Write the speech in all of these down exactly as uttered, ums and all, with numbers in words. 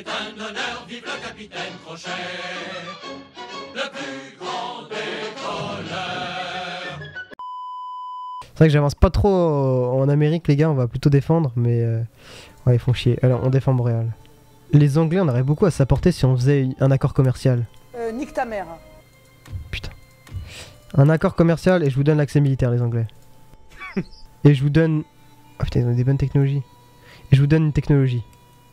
c'est un honneur, vive le capitaine Crochet, le plus grand décolleur. C'est vrai que j'avance pas trop en Amérique, les gars, on va plutôt défendre, mais euh, ouais, ils font chier. Alors, on défend Montréal. Les Anglais, on aurait beaucoup à s'apporter si on faisait un accord commercial. Euh, nique ta mère. Putain. Un accord commercial et je vous donne l'accès militaire, les Anglais. Et je vous donne... Oh putain, ils ont des bonnes technologies. Et je vous donne une technologie.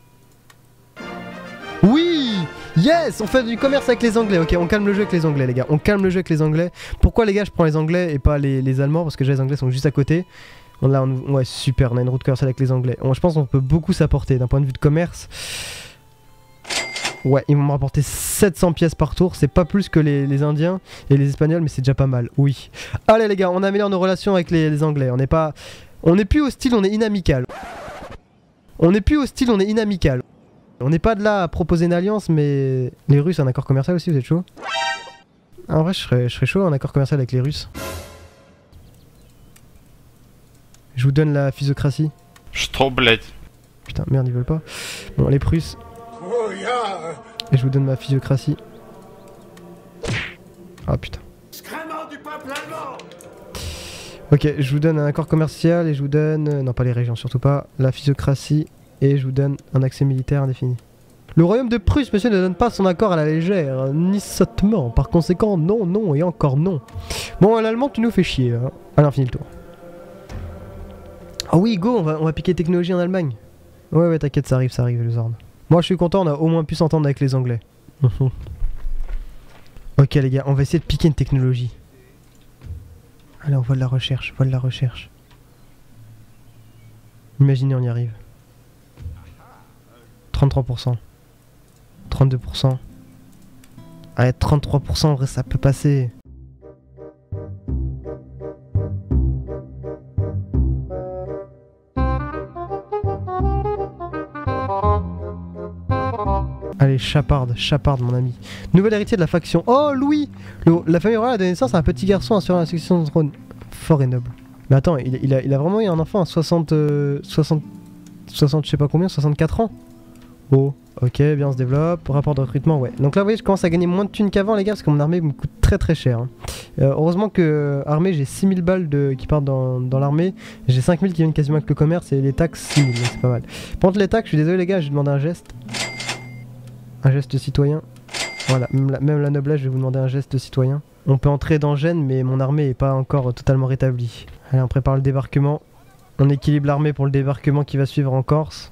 Oui! Yes! On fait du commerce avec les Anglais. Ok, on calme le jeu avec les Anglais, les gars. On calme le jeu avec les Anglais. Pourquoi, les gars, je prends les Anglais et pas les, les Allemands? Parce que déjà, les Anglais sont juste à côté. On, là, on, ouais, super, on a une route commerciale avec les Anglais. On, je pense qu'on peut beaucoup s'apporter d'un point de vue de commerce. Ouais, ils vont me rapporter sept cents pièces par tour. C'est pas plus que les, les Indiens et les Espagnols, mais c'est déjà pas mal. Oui. Allez, les gars, on améliore nos relations avec les, les Anglais. On n'est pas... On n'est plus hostile, on est inamical. On n'est plus hostile, on est inamical. On n'est pas de là à proposer une alliance, mais... Les Russes, un accord commercial aussi, vous êtes chaud? En vrai, je serais, je serais chaud, un accord commercial avec les Russes. Je vous donne la physiocratie. Je suis trop bled. Putain, merde, ils veulent pas. Bon, les Prusses. Et je vous donne ma physiocratie. Ah putain. Ok, je vous donne un accord commercial et je vous donne... Non, pas les régions, surtout pas. La physiocratie et je vous donne un accès militaire indéfini. Le royaume de Prusse, monsieur, ne donne pas son accord à la légère, ni sottement. Par conséquent, non, non et encore non. Bon, l'allemand, tu nous fais chier, là. Allez, on finit le tour. Ah oui, go, on va, on va piquer technologie en Allemagne. Ouais, ouais, t'inquiète, ça arrive, ça arrive, les ordres. Moi, je suis content, on a au moins pu s'entendre avec les Anglais. Ok, les gars, on va essayer de piquer une technologie. Allez, on voit de la recherche, on voit de la recherche. Imaginez, on y arrive. trente-trois pour cent. trente-deux pour cent. Allez, trente-trois pour cent, en vrai, ça peut passer. Allez, chaparde, chaparde mon ami. Nouvel héritier de la faction. Oh, Louis! Le, La famille royale a donné naissance à un petit garçon assurant la succession du trône. Fort et noble. Mais attends, il, il, a, il a vraiment eu un enfant à soixante... Euh, soixante... soixante, je sais pas combien, soixante-quatre ans? Oh, ok, bien on se développe. Rapport de recrutement, ouais. Donc là, vous voyez, je commence à gagner moins de thunes qu'avant, les gars, parce que mon armée me coûte très très cher. Hein. Euh, heureusement que euh, armée, j'ai six mille balles de, qui partent dans, dans l'armée. J'ai cinq mille qui viennent quasiment avec le commerce et les taxes, six mille, c'est pas mal. Par contre, les taxes, je suis désolé, les gars, j'ai demandé un geste. Un geste citoyen. Voilà, même la, même la noblesse, je vais vous demander un geste citoyen. On peut entrer dans Gênes, mais mon armée est pas encore totalement rétablie. Allez, on prépare le débarquement. On équilibre l'armée pour le débarquement qui va suivre en Corse.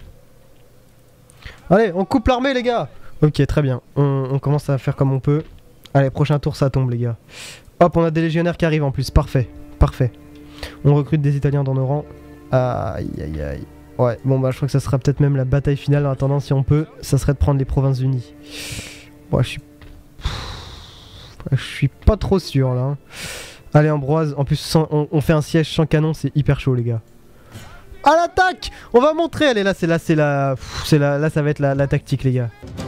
Allez, on coupe l'armée, les gars! Ok, très bien. On, on commence à faire comme on peut. Allez, prochain tour, ça tombe, les gars. Hop, on a des légionnaires qui arrivent en plus. Parfait, parfait. On recrute des Italiens dans nos rangs. Aïe, aïe, aïe. Ouais, bon bah je crois que ça sera peut-être même la bataille finale en attendant si on peut, ça serait de prendre les Provinces-Unies. Ouais, je suis... Je suis pas trop sûr là. Hein. Allez Ambroise, en plus sans... on, on fait un siège sans canon, c'est hyper chaud les gars. À l'attaque! On va montrer, allez là c'est là, c'est la... C'est là, là ça va être la, la tactique les gars.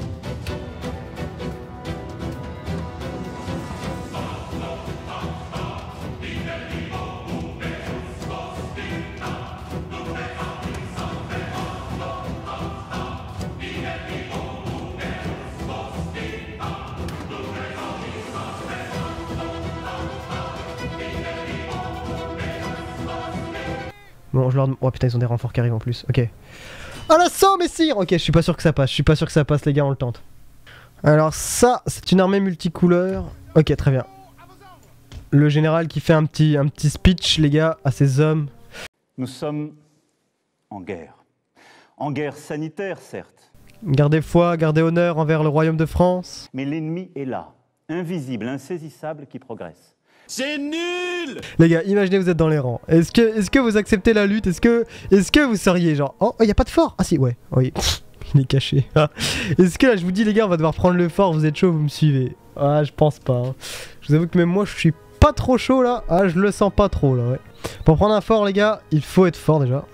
Bon, je leur... Oh putain, ils ont des renforts qui arrivent en plus. Ok. À l'assaut, messire! Ok, je suis pas sûr que ça passe. Je suis pas sûr que ça passe, les gars, on le tente. Alors ça, c'est une armée multicouleur. Ok, très bien. Le général qui fait un petit, un petit speech, les gars, à ses hommes. Nous sommes en guerre. En guerre sanitaire, certes. Gardez foi, gardez honneur envers le royaume de France. Mais l'ennemi est là, invisible, insaisissable, qui progresse. C'est nul! Les gars, imaginez vous êtes dans les rangs. Est-ce que, est-ce que vous acceptez la lutte? Est-ce que, est-ce que vous seriez genre... Oh, il y a pas de fort? Ah si, ouais. Oui, il est caché. Est-ce que là, je vous dis les gars, on va devoir prendre le fort, vous êtes chaud, vous me suivez? Ah, je pense pas. Hein. Je vous avoue que même moi, je suis pas trop chaud là. Ah, je le sens pas trop là, ouais. Pour prendre un fort, les gars, il faut être fort déjà.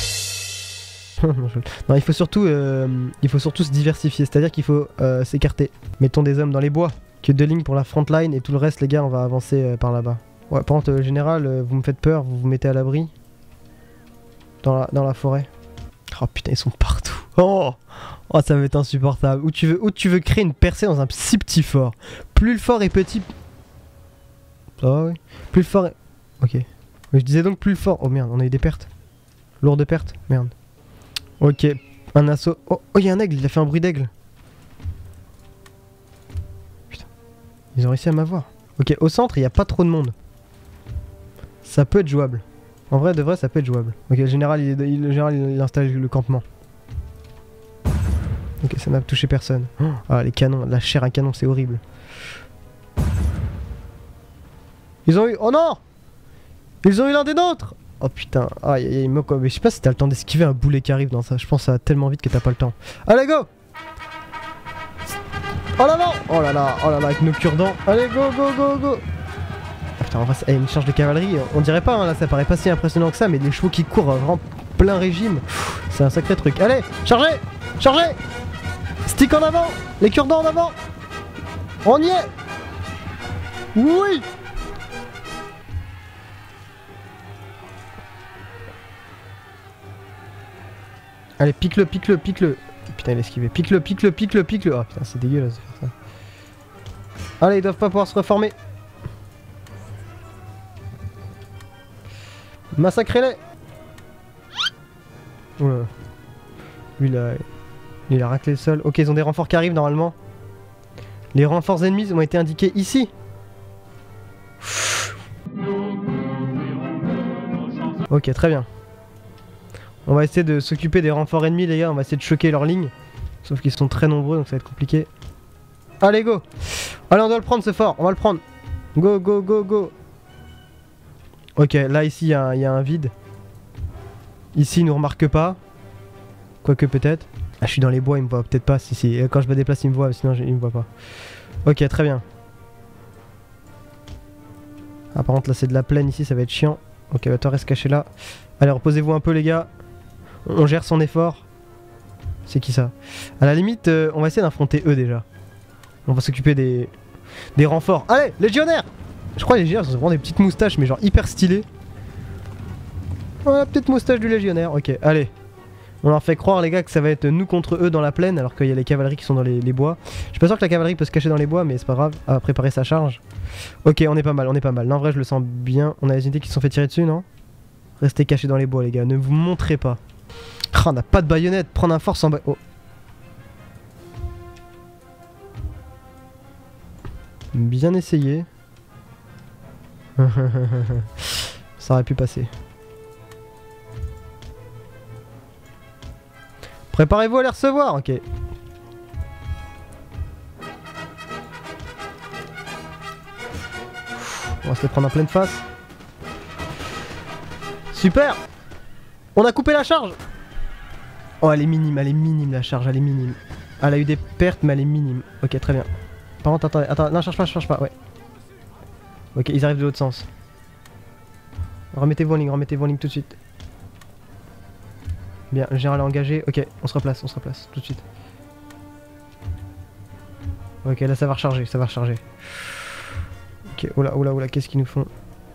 Non, il faut surtout, euh, il faut surtout se diversifier, c'est-à-dire qu'il faut euh, s'écarter. Mettons des hommes dans les bois. Que deux lignes pour la front line et tout le reste les gars on va avancer euh, par là-bas. Ouais par contre le général euh, vous me faites peur, vous vous mettez à l'abri. Dans la, dans la forêt. Oh putain ils sont partout. Oh, oh, ça va être insupportable. Où tu veux, où tu veux créer une percée dans un si petit fort. Plus le fort est petit... Ça va, oui. Plus le fort est... Ok. Mais je disais donc plus le fort... Oh merde, on a eu des pertes. Lourde perte. Merde. Ok. Un assaut. Oh, oh, il y a un aigle. Il a fait un bruit d'aigle. Putain. Ils ont réussi à m'avoir. Ok, au centre, il n'y a pas trop de monde. Ça peut être jouable. En vrai, de vrai, ça peut être jouable. Ok, le général, il, il, le général, il, il installe le campement. Ok, ça n'a touché personne. Oh, ah, les canons, la chair à canon, c'est horrible. Ils ont eu... Oh non! Ils ont eu l'un des nôtres! Oh putain, aïe aïe aïe, moi quoi. Mais je sais pas si t'as le temps d'esquiver un boulet qui arrive dans ça. Je pense que ça va tellement vite que t'as pas le temps. Allez, go! Oh là là! Oh là là, oh là là, avec nos cure-dents. Allez, go, go, go, go! Ah, putain, on va... eh, une charge de cavalerie, on dirait pas, hein, là, ça paraît pas si impressionnant que ça, mais les chevaux qui courent vraiment plein régime, c'est un sacré truc. Allez, chargez! Chargez! Stick en avant! Les cure-dents en avant! On y est! Oui! Allez, pique-le, pique-le, pique-le. Putain, il a esquivé. Pique-le, pique-le, pique-le, pique-le. Oh putain, c'est dégueulasse de faire ça. Allez, ils doivent pas pouvoir se reformer. Massacrez-les. Oula. Lui, il a... il a raclé le sol. Ok, ils ont des renforts qui arrivent normalement. Les renforts ennemis ont été indiqués ici. Ok, très bien. On va essayer de s'occuper des renforts ennemis, les gars. On va essayer de choquer leurs lignes. Sauf qu'ils sont très nombreux, donc ça va être compliqué. Allez, go! Allez, on doit le prendre, ce fort. On va le prendre. Go, go, go, go. Ok, là, ici, il y, y a un vide. Ici, il nous remarque pas. Quoique, peut-être. Ah, je suis dans les bois, il me voit peut-être pas. Si, si. Quand je me déplace, il me voit. Sinon, je, il me voit pas. Ok, très bien. Ah, par contre, là, c'est de la plaine ici. Ça va être chiant. Ok, bah, toi, reste caché là. Allez, reposez-vous un peu, les gars. On gère son effort. C'est qui ça? À la limite, euh, on va essayer d'affronter eux déjà. On va s'occuper des... des renforts. Allez, légionnaires! Je crois que les légionnaires, ils ont vraiment des petites moustaches, mais genre hyper stylées. Voilà, petite moustache du légionnaire. Ok, allez. On leur fait croire, les gars, que ça va être nous contre eux dans la plaine, alors qu'il y a les cavaleries qui sont dans les, les bois. Je suis pas sûr que la cavalerie peut se cacher dans les bois, mais c'est pas grave. À ah, préparer sa charge. Ok, on est pas mal, on est pas mal. Non, en vrai, je le sens bien. On a les unités qui se sont fait tirer dessus, non? Restez cachés dans les bois, les gars. Ne vous montrez pas. Oh, on n'a pas de baïonnette. Prendre un force en bas. Oh. Bien essayé. Ça aurait pu passer. Préparez-vous à les recevoir, ok. On va se les prendre en pleine face. Super! On a coupé la charge! Oh, elle est minime, elle est minime la charge, elle est minime. Elle a eu des pertes, mais elle est minime. Ok, très bien. Par contre, attendez, attends, non, charge pas, charge pas, ouais. Ok, ils arrivent de l'autre sens. Remettez-vous en ligne, remettez-vous en ligne tout de suite. Bien, le général est engagé. Ok, on se replace, on se replace tout de suite. Ok, là ça va recharger, ça va recharger. Ok, oula, oula, oula, qu'est-ce qu'ils nous font?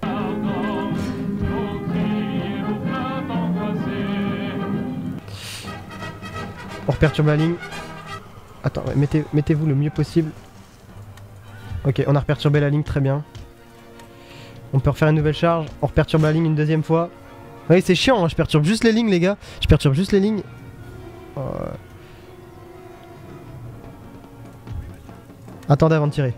On reperturbe la ligne. Attends, ouais, mettez, mettez-vous le mieux possible. Ok, on a reperturbé la ligne, très bien. On peut refaire une nouvelle charge. On reperturbe la ligne une deuxième fois. Oui, c'est chiant, hein, je perturbe juste les lignes, les gars. Je perturbe juste les lignes. Euh... Attendez avant de tirer.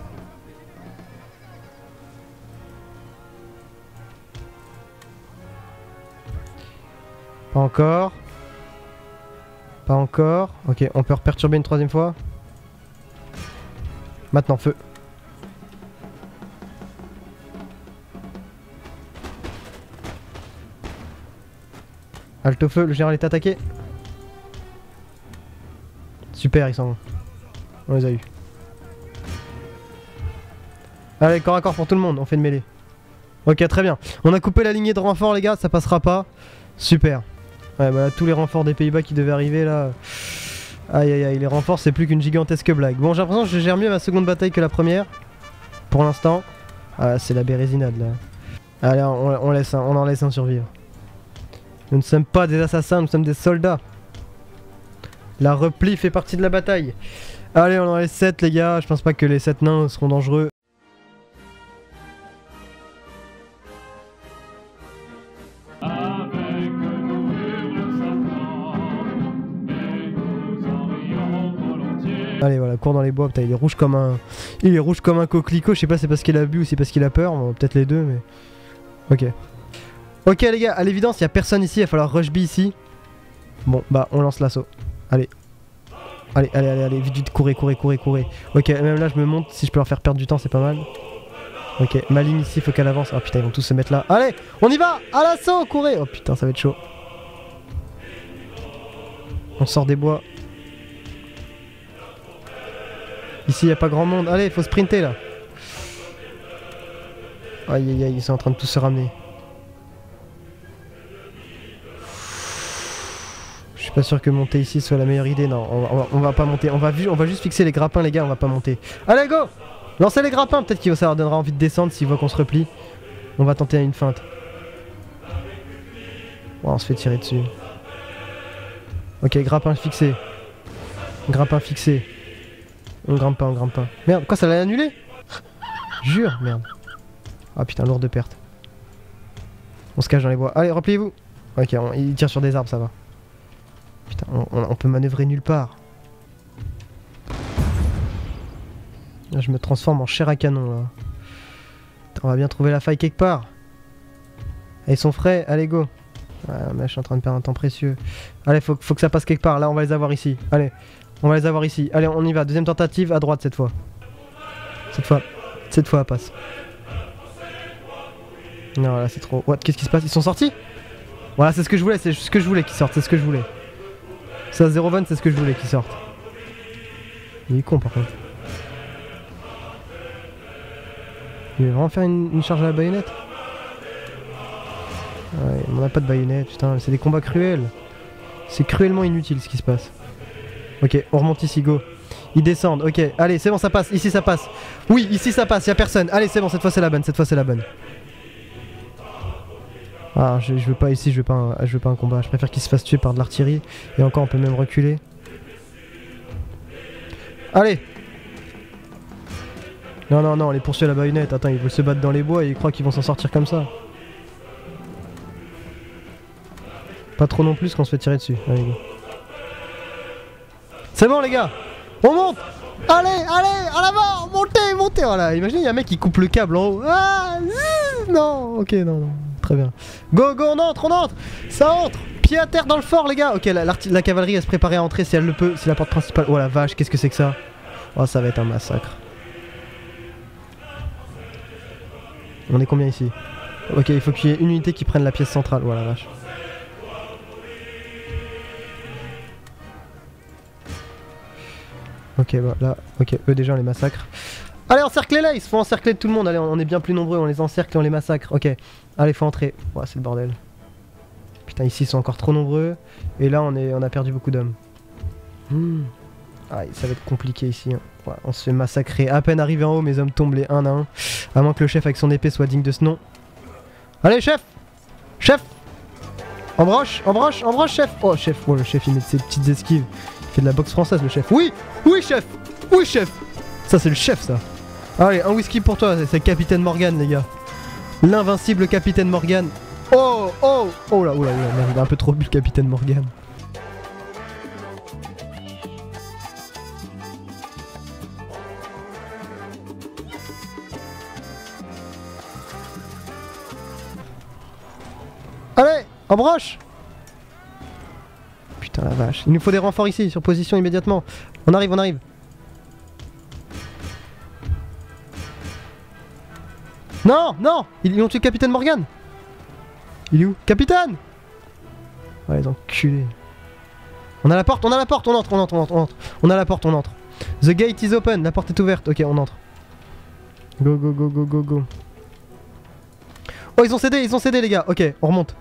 Pas encore. Pas encore. Ok, on peut reperturber une troisième fois. Maintenant, feu. Halte au feu, le général est attaqué. Super, ils s'en vont. On les a eu. Allez, corps à corps pour tout le monde, on fait une mêlée. Ok, très bien. On a coupé la lignée de renfort, les gars, ça passera pas. Super. Ouais, bah là, tous les renforts des Pays-Bas qui devaient arriver là. Aïe aïe aïe, les renforts c'est plus qu'une gigantesque blague. Bon, j'ai l'impression que je gère mieux ma seconde bataille que la première. Pour l'instant. Ah, c'est la bérésinade là. Allez, on, on, laisse un, on en laisse un survivre. Nous ne sommes pas des assassins, nous sommes des soldats. La repli fait partie de la bataille. Allez, on en est sept les gars, je pense pas que les sept nains seront dangereux. Avec nous hurle Satan, et nous en rions volontiers. Allez voilà, cours dans les bois, putain il est rouge comme un... Il est rouge comme un coquelicot, je sais pas c'est parce qu'il a bu ou c'est parce qu'il a peur, bon, peut-être les deux mais... Ok. Ok les gars, à l'évidence il y a personne ici, il va falloir rush B ici. Bon bah on lance l'assaut. Allez. Allez, allez, allez, allez, vite, vite, courez, courez, courez, courez. Ok, même là je me monte, si je peux leur faire perdre du temps c'est pas mal. Ok, ma ligne ici, faut qu'elle avance. Ah putain, ils vont tous se mettre là. Allez, on y va, à l'assaut, courez. Oh putain, ça va être chaud. On sort des bois. Ici, y a pas grand monde. Allez, faut sprinter là. Aïe aïe aïe, ils sont en train de tous se ramener. Je suis pas sûr que monter ici soit la meilleure idée. Non, on va, on va, on va pas monter. On va, on va juste fixer les grappins, les gars. On va pas monter. Allez, go! Lancez les grappins. Peut-être que ça leur donnera envie de descendre s'ils voient qu'on se replie. On va tenter une feinte. Oh, on se fait tirer dessus. Ok, grappin fixé. Grappin fixé. On grimpe pas, on grimpe pas. Merde, quoi, ça l'a annulé? Jure, merde. Ah putain, lourde perte. On se cache dans les bois. Allez, repliez-vous. Ok, on, il tire sur des arbres, ça va. Putain, on, on, on peut manœuvrer nulle part. Là, je me transforme en chair à canon, là. Putain, on va bien trouver la faille quelque part. Ah, ils sont frais, allez, go. Ah, mais je suis en train de perdre un temps précieux. Allez, faut, faut que ça passe quelque part. Là, on va les avoir ici. Allez, on va les avoir ici. Allez, on y va. Deuxième tentative, à droite cette fois. Cette fois, cette fois, elle passe. Non, là, c'est trop... What? Qu'est-ce qui se passe? Ils sont sortis? Voilà, c'est ce que je voulais. C'est ce que je voulais qu'ils sortent. C'est ce que je voulais. Ça, zéro vingt, c'est ce que je voulais qu'ils sortent. Il est con, par contre. Il va vraiment faire une, une charge à la baïonnette? Ouais, on n'a pas de baïonnette, putain, c'est des combats cruels. C'est cruellement inutile ce qui se passe. Ok, on remonte ici, go. Ils descendent, ok, allez, c'est bon, ça passe, ici ça passe. Oui, ici ça passe, y'a personne. Allez, c'est bon, cette fois c'est la bonne, cette fois c'est la bonne. Ah, je, je veux pas ici, je veux pas, un, je veux pas un combat. Je préfère qu'ils se fassent tuer par de l'artillerie. Et encore, on peut même reculer. Allez! Non, non, non, on les poursuit à la baïonnette. Attends, ils veulent se battre dans les bois et ils croient qu'ils vont s'en sortir comme ça. Pas trop non plus qu'on se fait tirer dessus. Allez, go. C'est bon, les gars! On monte! Allez, allez, en avant! Montez, montez! Voilà, imaginez, il y a un mec qui coupe le câble en haut. Ah! Non! Ok, non, non. Très bien. Go, go, on entre, on entre! Ça entre! Pied à terre dans le fort, les gars! Ok, la, la, la cavalerie, elle se préparait à entrer si elle le peut. C'est la porte principale. Oh la vache, qu'est-ce que c'est que ça? Oh, ça va être un massacre. On est combien ici? Ok, il faut qu'il y ait une unité qui prenne la pièce centrale. Oh la vache. Ok, bah là, ok, eux déjà on les massacre. Allez, encerclez-les, ils se font encercler de tout le monde. Allez, on est bien plus nombreux, on les encercle et on les massacre. Ok, allez, faut entrer. Ouais, c'est le bordel. Putain, ici ils sont encore trop nombreux. Et là, on, est, on a perdu beaucoup d'hommes. Mmh. Ah, ça va être compliqué ici. Hein. Ouais, on se fait massacrer. À peine arrivé en haut, mes hommes tombent les un à un. À moins que le chef avec son épée soit digne de ce nom. Allez, chef! Chef! Embroche, embroche, embroche, chef! Oh, chef, oh, le chef il met ses petites esquives. Il fait de la boxe française, le chef. Oui! Oui, chef! Oui, chef! Ça, c'est le chef, ça. Allez, un whisky pour toi, c'est le capitaine Morgan, les gars. L'invincible capitaine Morgan. Oh, oh, oh là, oh là, oh là, merde, il a un peu trop bu le capitaine Morgan. Allez, embroche! Putain la vache, il nous faut des renforts ici, sur position immédiatement. On arrive, on arrive. Non, non! Ils ont tué le capitaine Morgan! Il est où? Capitaine! Ouais, les enculés. On a la porte, on a la porte, on entre, on entre, on entre, on entre. On a la porte, on entre. The gate is open, la porte est ouverte. Ok, on entre. Go, go, go, go, go, go. Oh, ils ont cédé, ils ont cédé, les gars. Ok, on remonte.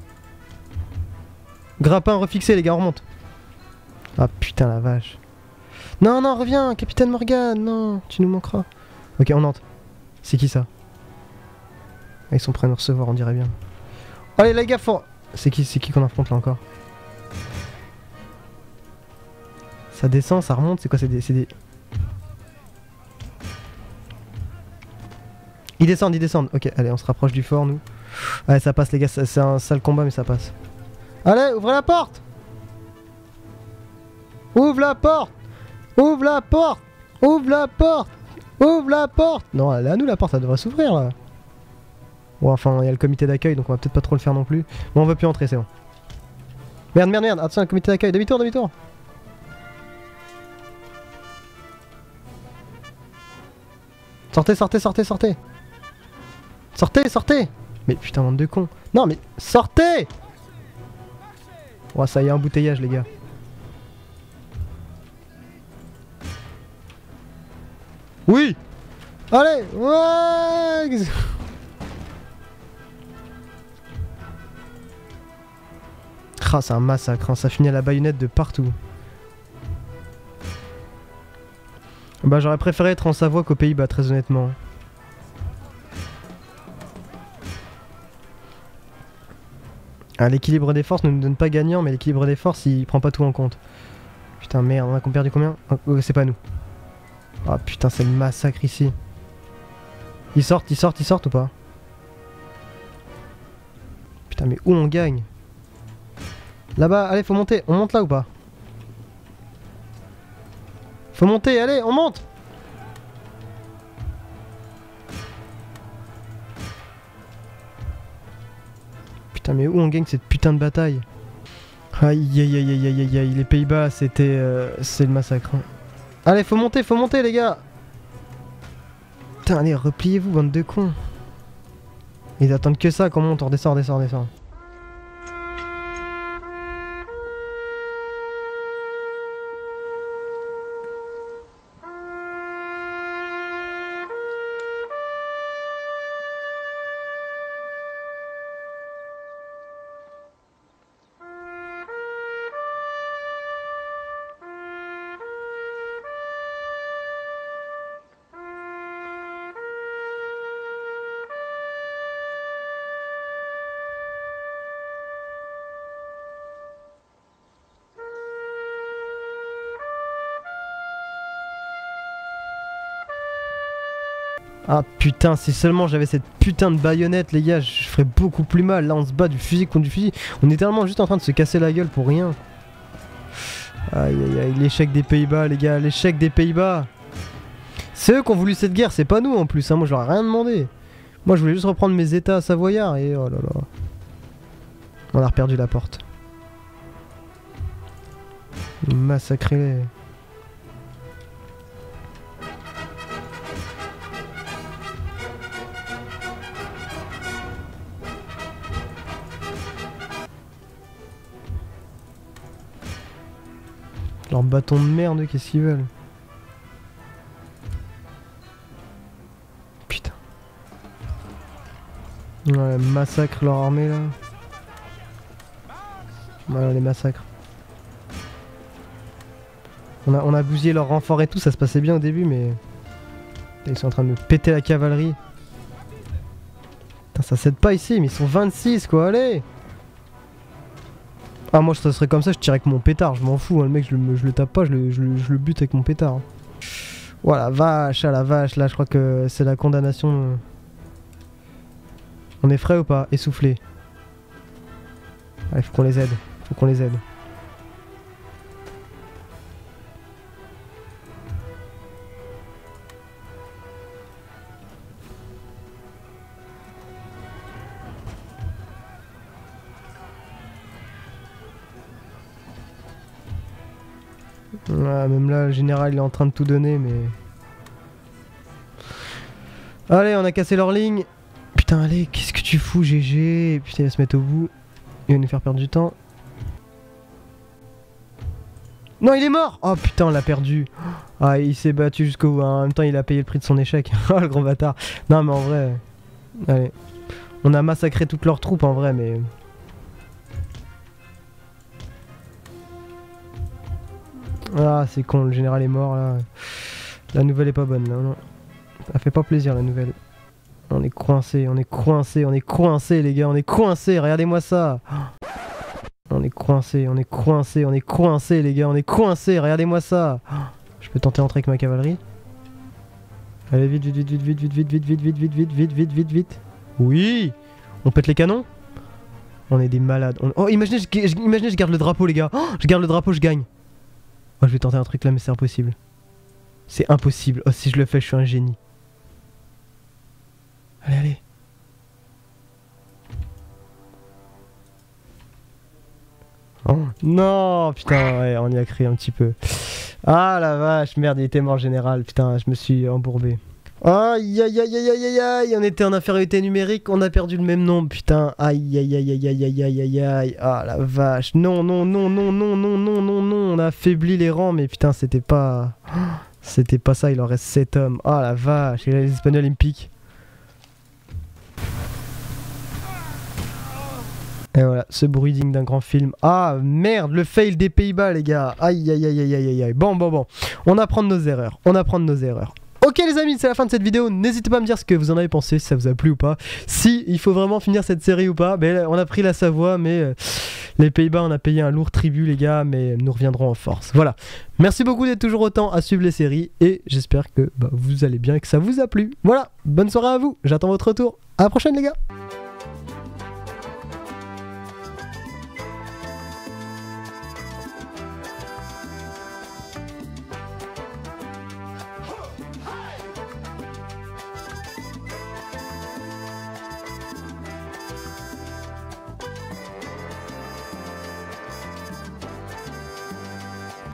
Grappin refixé, les gars, on remonte. Ah putain, la vache. Non, non, reviens, capitaine Morgan, non, tu nous manqueras. Ok, on entre. C'est qui ça? Ah, ils sont prêts à nous recevoir, on dirait bien. Allez, les gars, faut... C'est qui, c'est qui qu'on affronte là encore? Ça descend, ça remonte, c'est quoi? C'est des, c'est des... Ils descendent, ils descendent. Ok, allez, on se rapproche du fort, nous. Ouais, ça passe, les gars, c'est un sale combat, mais ça passe. Allez, ouvrez la porte! Ouvre la porte! Ouvre la porte! Ouvre la porte! Ouvre la porte! Non, elle est à nous la porte, ça devrait s'ouvrir là. Bon, enfin, il y a le comité d'accueil, donc on va peut-être pas trop le faire non plus. Bon, on veut plus entrer, c'est bon. Merde, merde, merde, attention, le comité d'accueil, demi-tour, demi-tour! Sortez, sortez, sortez, sortez! Sortez, sortez! Mais putain, bande de cons! Non, mais sortez! Oh, ça y est, embouteillage, les gars. Oui! Allez! Ouais! Ah, c'est un massacre, hein. Ça finit à la baïonnette de partout. Bah, j'aurais préféré être en Savoie qu'aux Pays-Bas, très honnêtement. Ah, l'équilibre des forces ne nous donne pas gagnant, mais l'équilibre des forces, il prend pas tout en compte. Putain, merde, on a perdu combien? Oh, c'est pas nous. Ah, putain, c'est le massacre ici. Ils sortent, ils sortent, ils sortent ou pas? Putain, mais où on gagne? Là-bas, allez, faut monter. On monte là ou pas? Faut monter, allez, on monte! Putain, mais où on gagne cette putain de bataille? Aïe aïe aïe aïe aïe aïe aïe, les Pays-Bas, c'était... Euh, c'est le massacre. Hein. Allez, faut monter, faut monter, les gars! Putain, allez, repliez-vous, bande de cons. Ils attendent que ça, qu'on monte, on redescend, on redescend, on redescend. Ah putain, si seulement j'avais cette putain de baïonnette, les gars, je ferais beaucoup plus mal. Là, on se bat du fusil contre du fusil. On est littéralement juste en train de se casser la gueule pour rien. Aïe aïe aïe, l'échec des Pays-Bas, les gars, l'échec des Pays-Bas. C'est eux qui ont voulu cette guerre, c'est pas nous en plus, hein. Moi, je leur ai rien demandé. Moi, je voulais juste reprendre mes états savoyards et oh là là. On a reperdu la porte. Massacrez-les. Leur bâton de merde, qu'est-ce qu'ils veulent? Putain. Ouais, massacre leur armée là. Voilà les massacres. On a, on a bousillé leur renfort et tout, ça se passait bien au début, mais... Ils sont en train de me péter la cavalerie. Putain, ça cède pas ici, mais ils sont vingt-six quoi, allez! Ah, moi, ça serait comme ça, je tire avec mon pétard, je m'en fous, hein, le mec, je le, je le tape pas, je le, je, le, je le bute avec mon pétard. Voilà, vache, à la vache, là, je crois que c'est la condamnation. On est frais ou pas? Essoufflé. Allez, faut qu'on les aide, faut qu'on les aide. Ouais, même là, le général il est en train de tout donner, mais... Allez, on a cassé leur ligne. Putain, allez, qu'est-ce que tu fous, G G? Putain, il va se mettre au bout. Il va nous faire perdre du temps. Non, il est mort! Oh putain, on l'a perdu. Ah, il s'est battu jusqu'au bout. En même temps, il a payé le prix de son échec. Oh, le gros bâtard. Non, mais en vrai... Allez. On a massacré toutes leurs troupes, en vrai, mais... Ah, c'est con, le général est mort là. La nouvelle est pas bonne là, non. Ça fait pas plaisir la nouvelle. On est coincé, on est coincé, on est coincé les gars, on est coincé, regardez-moi ça. On est on est coincé, on est coincé, on est coincé les gars, on est coincé, regardez-moi ça. Oh, je peux tenter d'entrer avec ma cavalerie. Allez vite, vite, vite, vite, vite, vite, vite, vite, vite, vite, vite, vite, vite, vite, vite, vite. Oui. On pète les canons. On est des malades. On... Oh, imaginez je... imaginez, je garde le drapeau les gars. Oh, je garde le drapeau, je gagne. Oh, je vais tenter un truc là, mais c'est impossible. C'est impossible. Oh, si je le fais, je suis un génie. Allez, allez. Oh, non, putain, ouais, on y a crié un petit peu. Ah la vache, merde, il était mort général. Putain, je me suis embourbé. Aïe aïe aïe aïe aïe aïe aïe, on était en infériorité numérique, on a perdu le même nombre, putain. Aïe aïe aïe aïe aïe aïe aïe aïe aïe. Ah la vache. Non, non, non, non, non, non, non, non, non. On a affaibli les rangs, mais putain, c'était pas. C'était pas ça, il en reste sept hommes. Ah la vache, et là, les Espagnols ils me piquent. Et voilà, ce bruit digne d'un grand film. Ah merde, le fail des Pays-Bas les gars. Aïe aïe aïe aïe aïe aïe aïe. Bon bon bon, on apprend de nos erreurs, on apprend de nos erreurs. Ok les amis, c'est la fin de cette vidéo, n'hésitez pas à me dire ce que vous en avez pensé, si ça vous a plu ou pas. Si il faut vraiment finir cette série ou pas. Ben, on a pris la Savoie, mais euh, les Pays-Bas on a payé un lourd tribut les gars, mais nous reviendrons en force. Voilà, merci beaucoup d'être toujours autant à suivre les séries, et j'espère que bah, vous allez bien et que ça vous a plu. Voilà, bonne soirée à vous, j'attends votre retour, à la prochaine les gars.